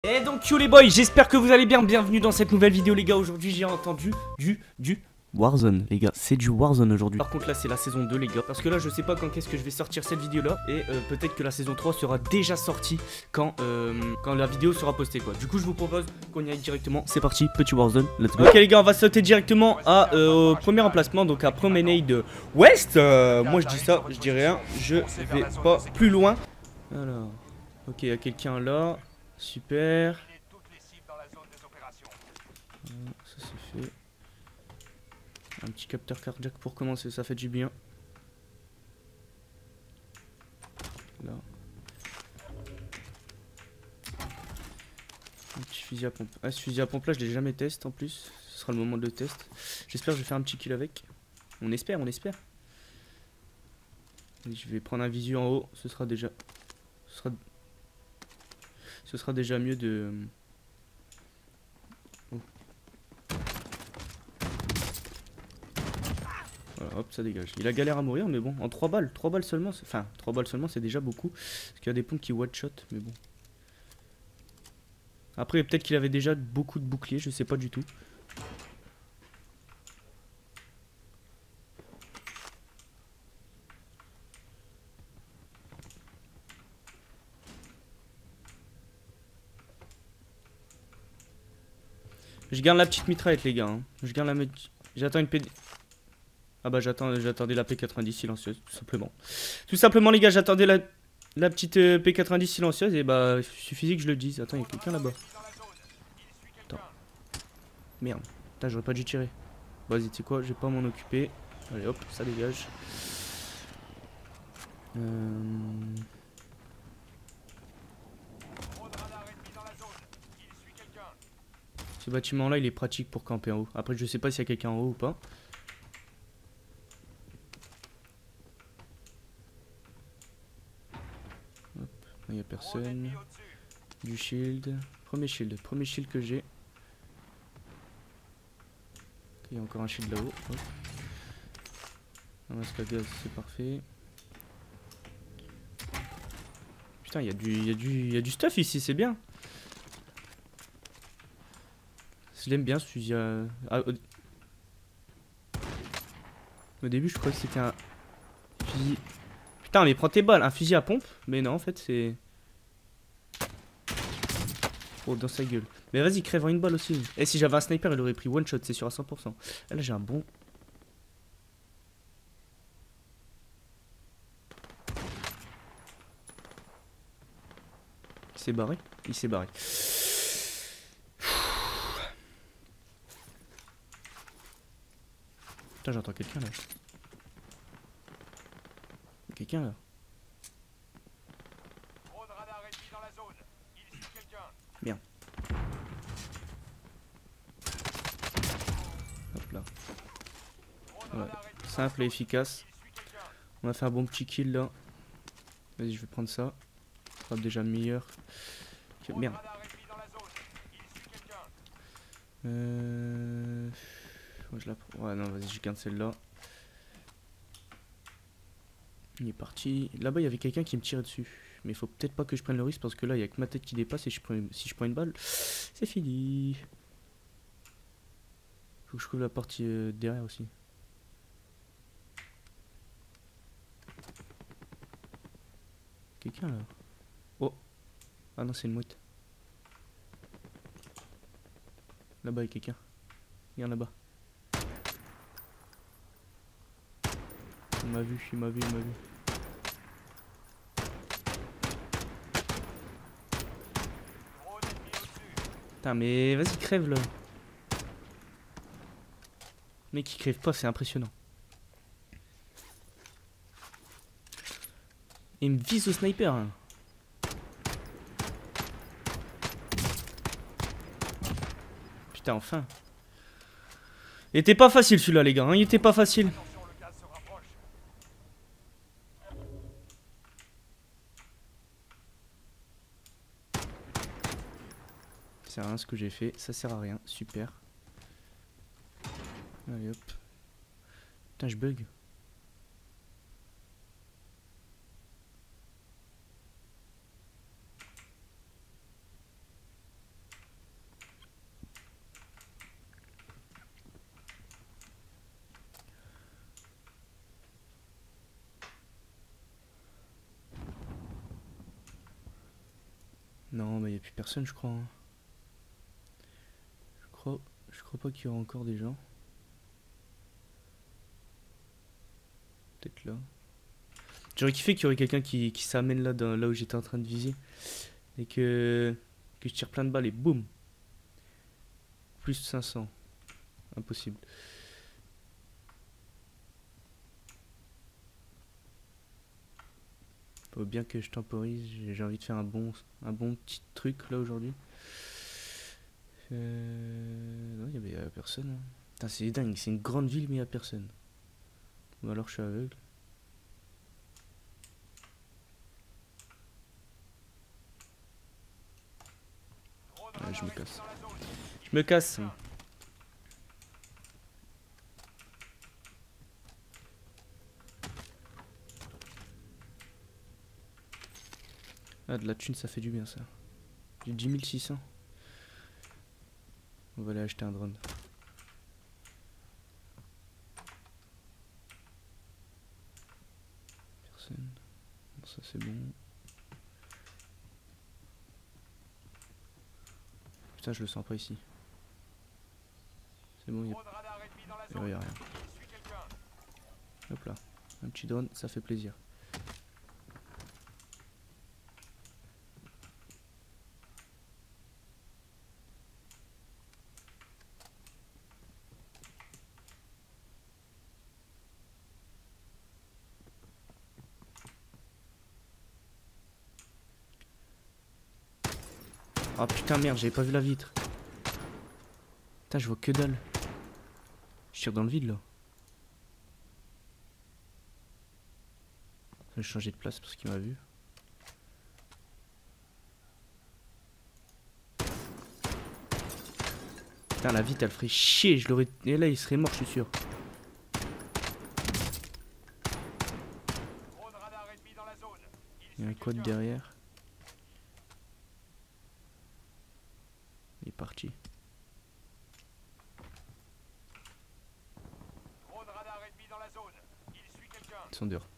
Et donc yo les boys, j'espère que vous allez bien, bienvenue dans cette nouvelle vidéo les gars. Aujourd'hui j'ai entendu du Warzone les gars, c'est du Warzone aujourd'hui. Par contre là c'est la saison 2 les gars, parce que là je sais pas quand qu'est-ce que je vais sortir cette vidéo là. Et peut-être que la saison 3 sera déjà sortie quand la vidéo sera postée quoi. Du coup je vous propose qu'on y aille directement, c'est parti, petit Warzone, let's go. Ok les gars, on va sauter directement au premier emplacement, donc à Promenade West. Moi je dis ça, je dis rien, je vais pas plus loin. Alors, ok, il y a quelqu'un là. Super. Ça c'est fait. Un petit capteur cardiaque pour commencer, ça fait du bien. Là. Un petit fusil à pompe. Ah, ce fusil à pompe là, je l'ai jamais testé en plus. Ce sera le moment de le test. J'espère que je vais faire un petit kill avec. On espère, on espère. Et je vais prendre un visu en haut. Ce sera déjà mieux de... Oh. Voilà, hop, ça dégage. Il a galère à mourir, mais bon, en 3 balles. 3 balles seulement, enfin, 3 balles seulement, c'est déjà beaucoup. Parce qu'il y a des pompes qui one-shot, mais bon. Après, peut-être qu'il avait déjà beaucoup de boucliers, je sais pas du tout. Je garde la petite mitraillette les gars, hein. Je garde la... J'attends une PD... Ah bah j'attendais la P90 silencieuse, tout simplement. Tout simplement les gars, j'attendais la petite P90 silencieuse et bah il suffisait que je le dise. Attends, il y a quelqu'un là-bas. Attends. Merde. Putain, j'aurais pas dû tirer. Vas-y, tu sais quoi, je vais pas m'en occuper. Allez hop, ça dégage. Ce bâtiment là il est pratique pour camper en haut. Après je sais pas s'il y a quelqu'un en haut ou pas. Hop, il n'y a personne. Du shield. Premier shield que j'ai. Il y a encore un shield là-haut. Un masque à gaz, c'est parfait. Putain, il y a du stuff ici, c'est bien. Je l'aime bien ce fusil à... Au début, je croyais que c'était un fusil... Putain, mais prends tes balles, un fusil à pompe. Mais non, en fait, c'est... Oh, dans sa gueule. Mais vas-y, crève en une balle aussi. Et si j'avais un sniper, il aurait pris one shot, c'est sûr à 100%. Et là, j'ai un bon... Il s'est barré. Il s'est barré. Putain, j'entends quelqu'un là. Quelqu'un là. Merde. Hop là. Ouais. Simple et efficace. On a fait un bon petit kill là. Vas-y, je vais prendre ça. Ça sera déjà meilleur. Merde. Ouais, je la prends. Ouais, non, vas-y, je garde celle-là. Il est parti. Là-bas, il y avait quelqu'un qui me tirait dessus. Mais il faut peut-être pas que je prenne le risque parce que là, il y a que ma tête qui dépasse et si je prends une balle, c'est fini. Faut que je couvre la partie derrière aussi. Quelqu'un là. Oh. Ah non, c'est une mouette. Là-bas, il y a quelqu'un. Regarde là-bas. Il m'a vu, il m'a vu, il m'a vu. Putain, mais vas-y, crève là. Mec, qui crève pas, c'est impressionnant. Il me vise au sniper. Hein. Putain, enfin. Il était pas facile celui-là, les gars. Hein. Il était pas facile. Ça sert à rien ce que j'ai fait. Ça sert à rien. Super. Allez hop. Putain, je bug. Non, mais il n'y a plus personne, je crois. Hein. Je crois pas qu'il y aura encore des gens. Peut-être là. J'aurais kiffé qu'il y aurait quelqu'un qui s'amène là, là où j'étais en train de viser. Et que je tire plein de balles et boum. Plus de 500. Impossible. Faut bien que je temporise. J'ai envie de faire un bon petit truc là aujourd'hui. Non, il y avait personne. Hein. Putain, c'est dingue. C'est une grande ville, mais il n'y a personne. Ou alors je suis aveugle. Ouais, je me casse. Je me casse. Ah, de la thune, ça fait du bien, ça. J'ai 10 600. On va aller acheter un drone. Personne. Bon, ça, c'est bon. Putain, je le sens pas ici. C'est bon, il y a rien. Hop là. Un petit drone, ça fait plaisir. Ah putain merde, j'avais pas vu la vitre. Putain, je vois que dalle. Je tire dans le vide là. Je vais changer de place parce qu'il m'a vu. Putain, la vitre elle ferait chier, je l'aurais. Et là il serait mort, je suis sûr. Il y a un quad derrière. Il est parti. Ils sont dehors.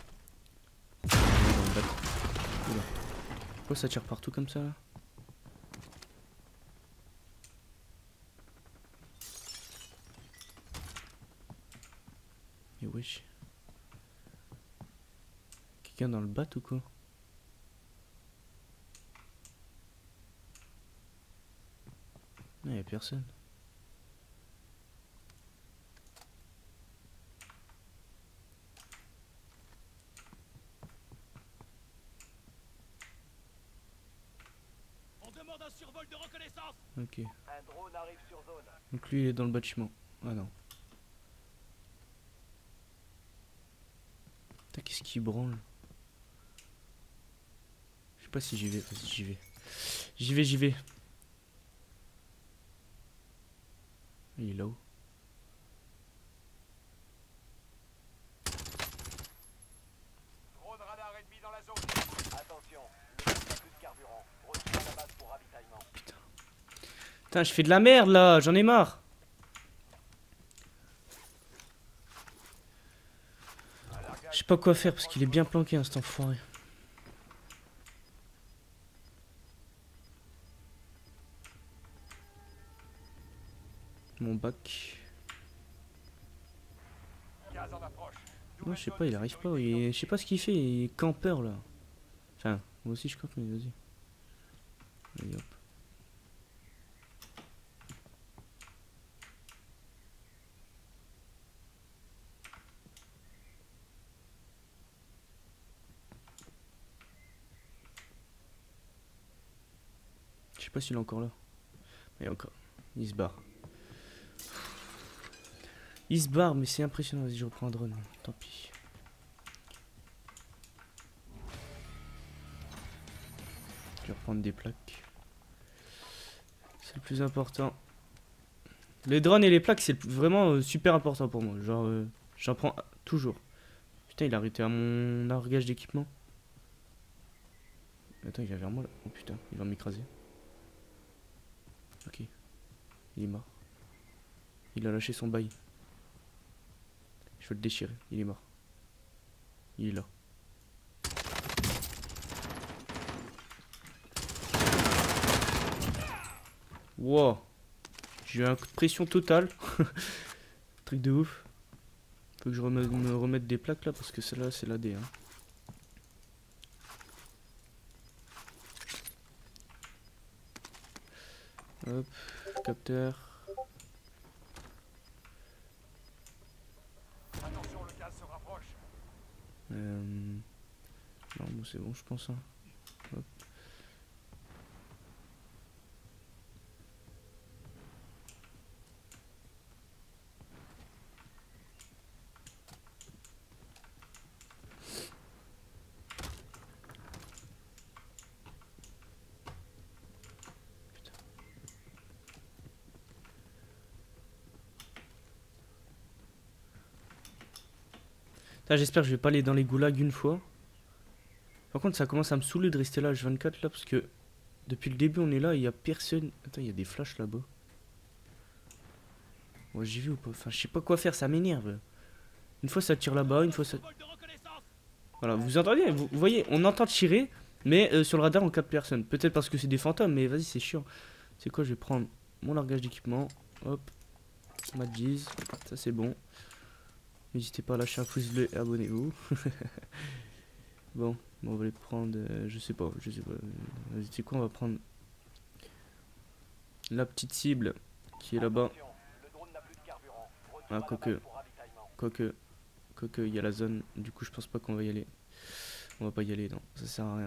Pourquoi ça tire partout comme ça là? Et wesh. Quelqu'un dans le bat ou quoi? Non, y'a personne. On demande un survol de reconnaissance. Ok. Un drone arrive sur zone. Donc lui il est dans le bâtiment. Ah non. Putain, qu'est-ce qui branle? Je sais pas si j'y vais. Vas-y, j'y vais. J'y vais. Il est là-haut. Drone radar ennemi dans la zone. Attention, le n'a plus de carburant. Retourne à la base pour ravitaillement. Putain, je fais de la merde là, j'en ai marre. Je sais pas quoi faire parce qu'il est bien planqué hein, cet enfoiré. Mon bac. Non, je sais pas, il arrive pas. Je sais pas ce qu'il fait, il est campeur là. Enfin, moi aussi je campe, mais vas-y. Allez hop. Je sais pas s'il est encore là. Il est encore. Il se barre. Il se barre, mais c'est impressionnant. Vas-y, je reprends un drone. Tant pis. Je vais reprendre des plaques. C'est le plus important. Les drones et les plaques, c'est vraiment super important pour moi. Genre, j'en prends toujours. Putain, il a arrêté à mon largage d'équipement. Attends, il vient vers moi là. Oh putain, il va m'écraser. Ok. Il est mort. Il a lâché son bail. Je veux le déchirer. Il est mort. Il est là. Wow. J'ai eu un coup de pression totale. Truc de ouf. Faut que je me remette des plaques là parce que celle-là c'est la D. Hein. Hop, capteur. Attention, le gaz se rapproche. Non, bon, c'est bon, je pense. Hein. Hop. J'espère que je vais pas aller dans les goulags une fois. Par contre, ça commence à me saouler de rester là H24 là parce que depuis le début on est là, il y a personne. Attends, il y a des flashs là-bas. Ouais, j'y vais ou pas? Enfin, je sais pas quoi faire, ça m'énerve. Une fois ça tire là-bas, une fois ça. Voilà, vous entendez? Vous voyez, on entend tirer, mais sur le radar on capte personne. Peut-être parce que c'est des fantômes, mais vas-y, c'est chiant. C'est quoi? Je vais prendre mon largage d'équipement. Hop, ma G's, ça c'est bon. N'hésitez pas à lâcher un pouce bleu et abonnez-vous. Bon, on va les prendre, je sais pas. Vas-y, c'est quoi, on va prendre la petite cible qui est là-bas. Ah, quoique, il y a la zone. Du coup, je pense pas qu'on va y aller. On va pas y aller, non, ça sert à rien.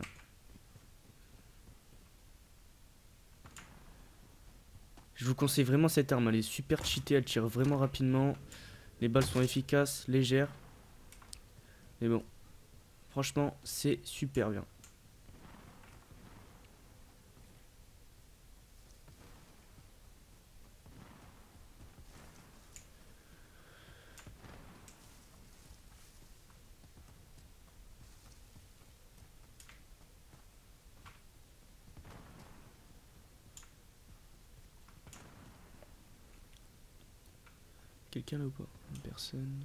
Je vous conseille vraiment cette arme, elle est super cheatée, elle tire vraiment rapidement. Les balles sont efficaces, légères. Mais bon, franchement, c'est super bien. Quelqu'un là ou pas? Personne.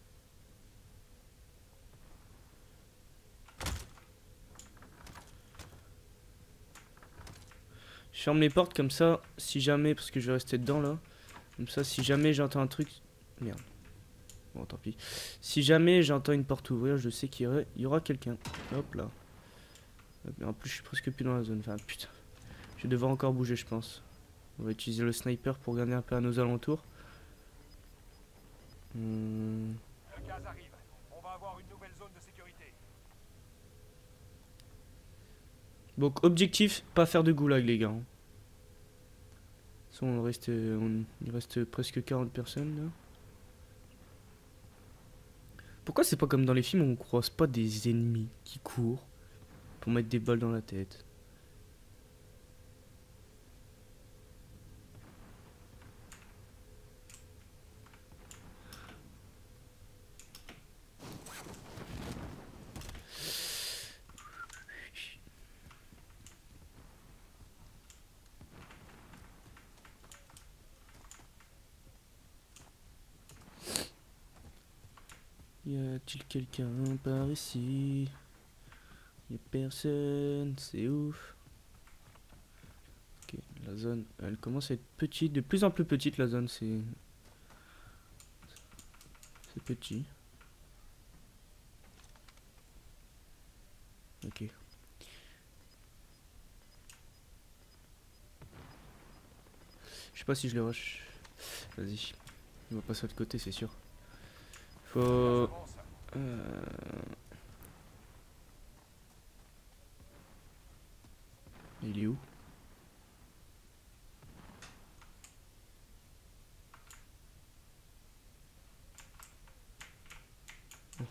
Je ferme les portes comme ça, si jamais, parce que je vais rester dedans là. Comme ça, si jamais j'entends un truc... Merde. Bon, tant pis. Si jamais j'entends une porte ouvrir, je sais qu'il y aura quelqu'un. Hop là. Mais en plus, je suis presque plus dans la zone. Enfin, putain. Je vais devoir encore bouger, je pense. On va utiliser le sniper pour gagner un peu à nos alentours. Le gaz arrive. On va avoir une nouvelle zone de sécurité. Donc, objectif, pas faire de goulag, les gars. Il reste presque 40 personnes là. Pourquoi c'est pas comme dans les films où on croise pas des ennemis qui courent pour mettre des balles dans la tête? Y a-t-il quelqu'un par ici? Y a personne, c'est ouf. Ok, la zone, elle commence à être petite, de plus en plus petite la zone, c'est petit. Ok. Je sais pas si je le rush. Vas-y, on va passer de l'autre côté, c'est sûr. Faut... Il est où? Oh.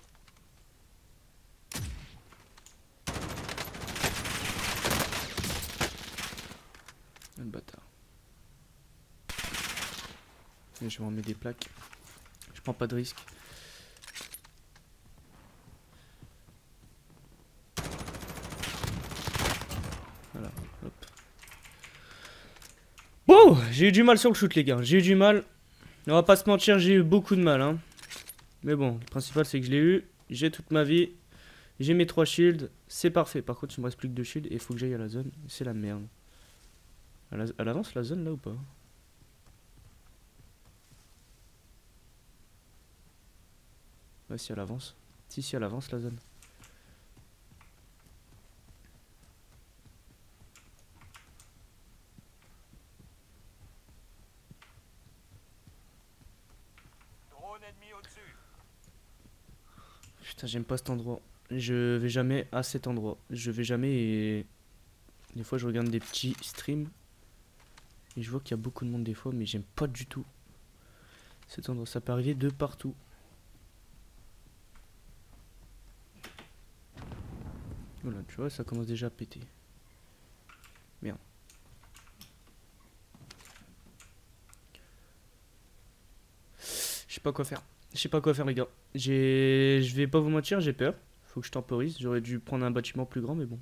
Le bâtard. Et je vais en mettre des plaques. Je prends pas de risque. Voilà, hop. Bon, j'ai eu du mal sur le shoot, les gars. J'ai eu du mal. On va pas se mentir, j'ai eu beaucoup de mal. Hein. Mais bon, le principal, c'est que je l'ai eu. J'ai toute ma vie. J'ai mes 3 shields. C'est parfait. Par contre, il me reste plus que 2 shields. Et il faut que j'aille à la zone. C'est la merde. Elle avance la zone là ou pas? Ouais, si elle avance. Si elle avance la zone. Drone ennemi au-dessus. Putain, j'aime pas cet endroit. Je vais jamais à cet endroit. Je vais jamais et... Des fois, je regarde des petits streams. Et je vois qu'il y a beaucoup de monde des fois, mais j'aime pas du tout cet endroit. Ça peut arriver de partout. Voilà, tu vois, ça commence déjà à péter. Merde. Je sais pas quoi faire. Je sais pas quoi faire, les gars. Je vais pas vous mentir, j'ai peur. Faut que je temporise. J'aurais dû prendre un bâtiment plus grand, mais bon.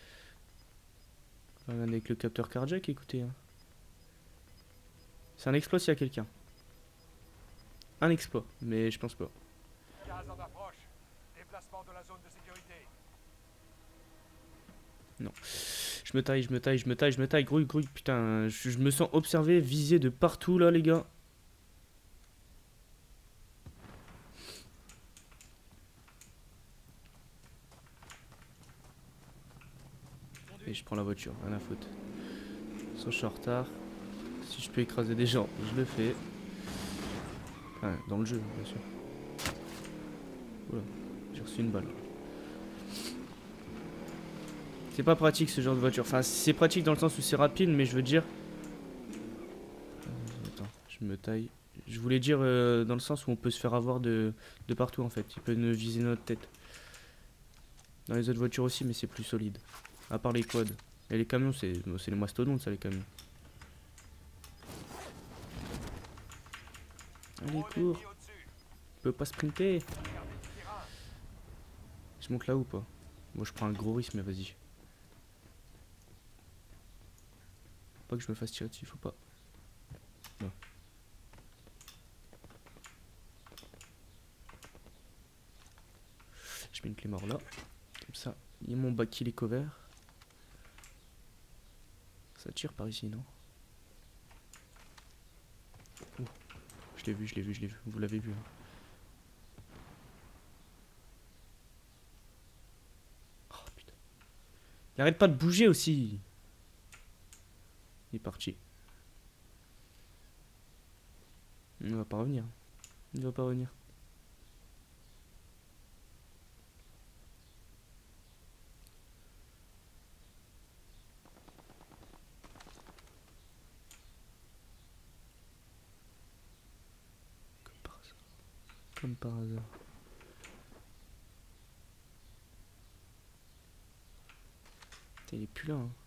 Avec le capteur cardiaque, écoutez. Hein. C'est un exploit s'il y a quelqu'un. Un exploit, mais je pense pas. Gaz en approche. Déplacement de la zone de sécurité. Non. Je me taille. Grouille. Putain, je me sens observé, visé de partout là, les gars. Et je prends la voiture, rien à foutre. Sans je suis en retard. Si je peux écraser des gens, je le fais. Enfin, dans le jeu, bien sûr. Oula, j'ai reçu une balle. C'est pas pratique ce genre de voiture. Enfin, c'est pratique dans le sens où c'est rapide, mais je veux dire... Attends, je me taille. Je voulais dire dans le sens où on peut se faire avoir de partout en fait. Il peut nous viser notre tête. Dans les autres voitures aussi, mais c'est plus solide. À part les quads. Et les camions, c'est les mastodontes, ça, les camions. Allez, cours. Je peux pas sprinter. Je monte là ou pas? Moi, je prends un gros risque, mais vas-y. Pas que je me fasse tirer dessus, faut pas. Non. Je mets une clé mort là. Comme ça, il y a mon bac qui est cover. Ça tire par ici, non? Oh. Je l'ai vu. Vous l'avez vu. Hein. Oh putain. Il arrête pas de bouger aussi. Il est parti. Il va pas revenir. Comme par hasard. Putain, il est plus là. Hein.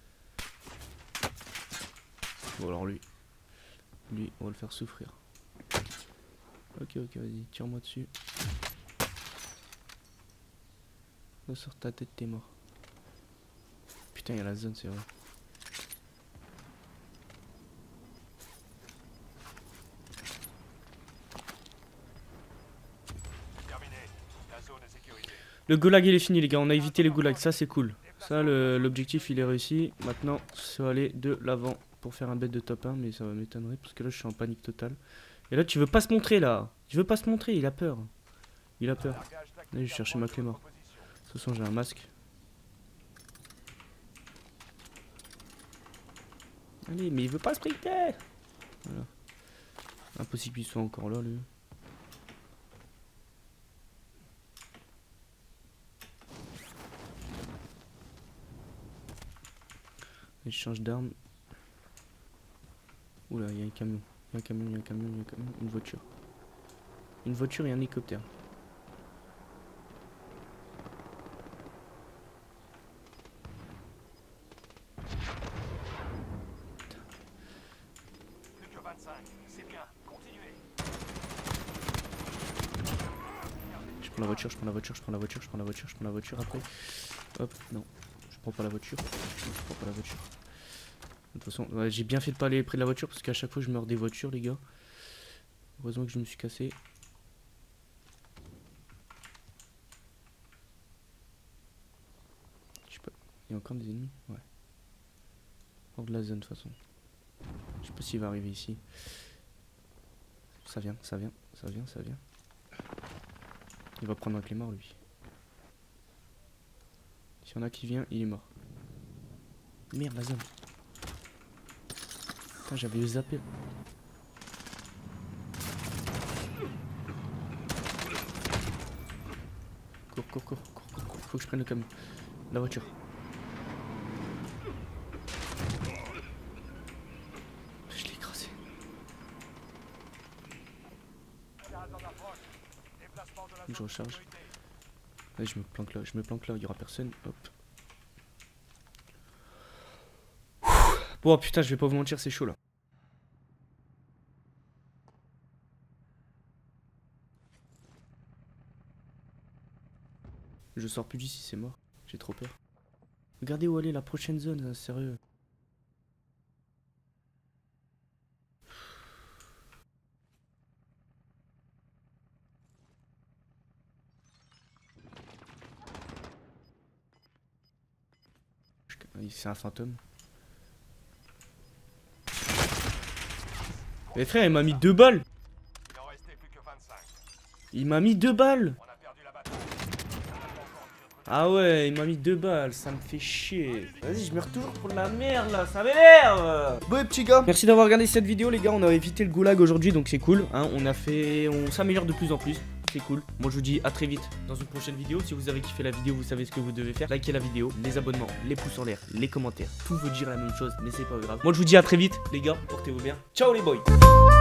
Bon alors lui, on va le faire souffrir. Ok, vas-y, tire-moi dessus. Va sur ta tête, t'es mort. Putain, il y a la zone, c'est vrai. Terminé. La zone est sécurisée. Le goulag il est fini les gars, on a évité les goulags, ça c'est cool. Ça l'objectif il est réussi. Maintenant c'est aller de l'avant pour faire un bête de top 1, mais ça va m'étonnerait parce que là je suis en panique totale. Et là tu veux pas se montrer là. Tu veux pas se montrer, il a peur. Allez, je vais chercher ma clé mort. De toute façon j'ai un masque. Allez, mais il veut pas sprinter. Voilà. Impossible qu'il soit encore là lui. Et je change d'arme. Oula, il y a un camion. Une voiture. Une voiture et un hélicoptère. Plus que 25. C'est bien. Continuez. Je prends la voiture après. Hop, non. Je prends pas la voiture. De toute façon, ouais, j'ai bien fait de pas aller près de la voiture parce qu'à chaque fois je meurs des voitures, les gars. Heureusement que je me suis cassé. Je sais pas. Il y a encore des ennemis? Ouais. Hors de la zone de toute façon. Je sais pas s'il va arriver ici. Ça vient, ça vient, ça vient, ça vient. Il va prendre un clé mort lui. S'il y en a qui vient, il est mort. Merde la zone. Putain j'avais eu zappé. Cours. Faut que je prenne le camion. La voiture. Je l'ai écrasé. Je recharge. Allez, je me planque là, il y aura personne. Hop. Bon putain, je vais pas vous mentir, c'est chaud là. Je sors plus d'ici, c'est mort. J'ai trop peur. Regardez où aller la prochaine zone, hein, sérieux. C'est un fantôme. Mais frère, il m'a mis 2 balles. Il en restait plus que 25. Il m'a mis 2 balles. On a perdu la bataille. Ah ouais, il m'a mis 2 balles, ça me fait chier. Vas-y, je me retrouve pour de la merde là, ça m'énerve. Bon petit gars, merci d'avoir regardé cette vidéo les gars, on a évité le goulag aujourd'hui donc c'est cool, hein. On s'améliore de plus en plus. C'est cool. Moi je vous dis à très vite dans une prochaine vidéo. Si vous avez kiffé la vidéo, vous savez ce que vous devez faire. Likez la vidéo, les abonnements, les pouces en l'air, les commentaires. Tout veut dire la même chose, mais c'est pas grave. Moi je vous dis à très vite les gars. Portez-vous bien. Ciao les boys.